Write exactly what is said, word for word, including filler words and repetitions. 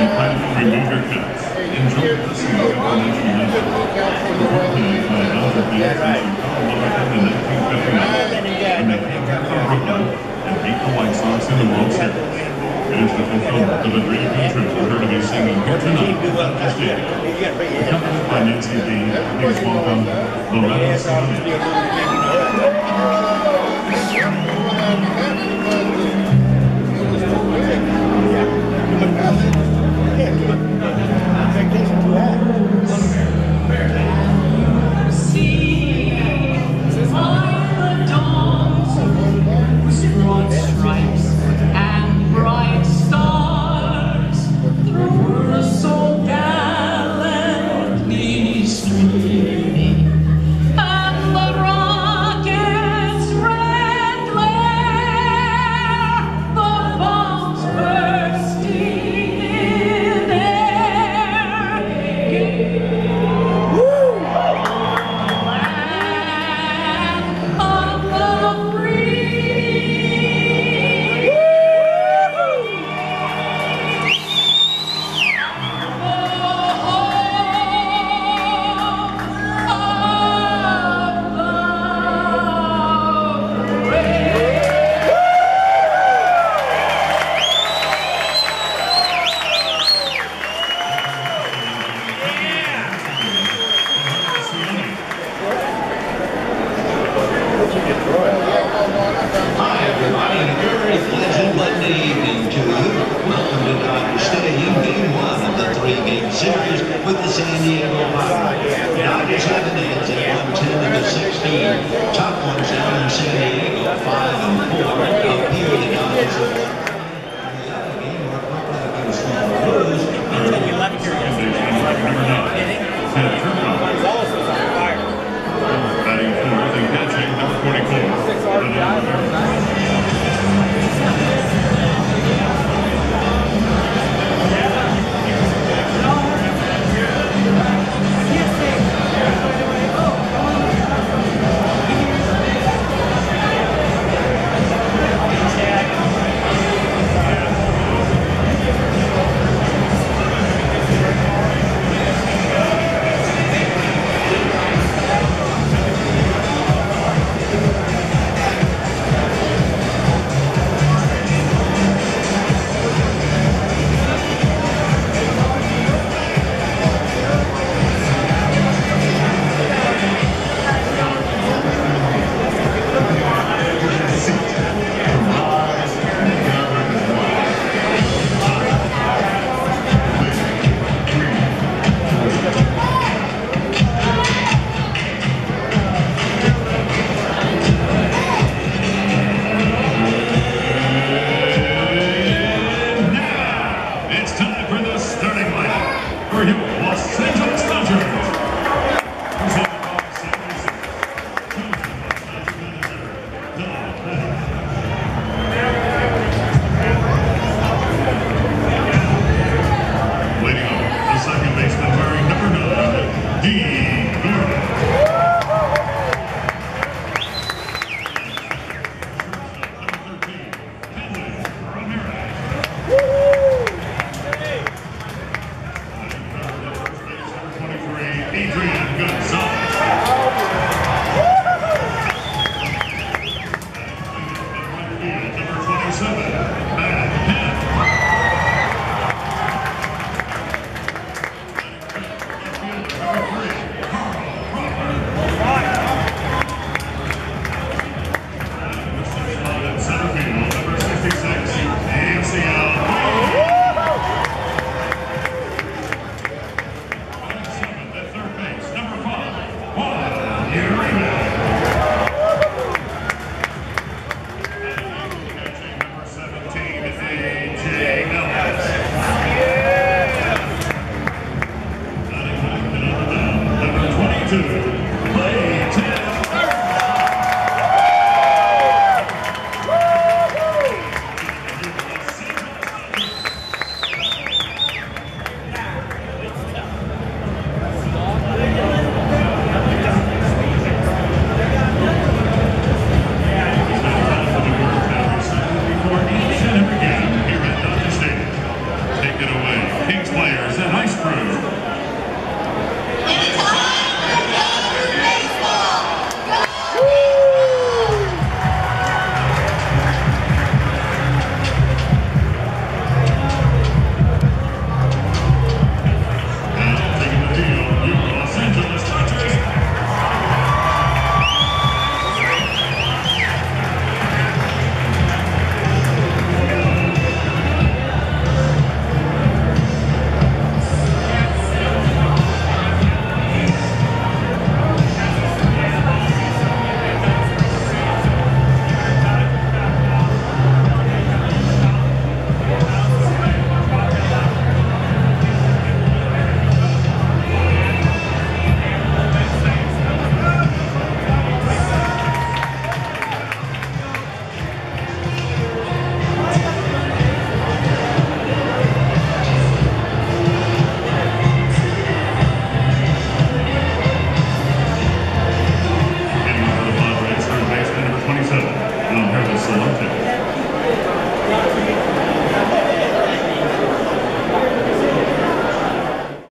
Remove your caps. Enjoy listening to the National Anthem. Accompanied by Albert Beyonce in nineteen fifty-nine. When they came back from Brooklyn and beat the White Sox in the World Series. It is the fulfillment of a dream come true for her to be singing here tonight at Dodger Stadium. Accompanied by Nancy B, please welcome Loretta Smith. With the San Diego Padres. Dodgers have an edge at one ten to sixteen. Top ones down in San Diego, five and four. Up here, the Dodgers have won. The other game, we're probably going to small lose. You left here number nine. Batting fourth and catching number twenty-four. Take it away. Kings player